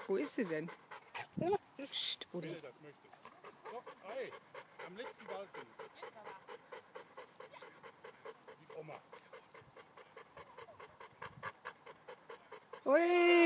Wo ist sie denn? Psst, Udi. Nee, das möchte ich. Doch, Ei. Am letzten Balken. Die Oma. Ui.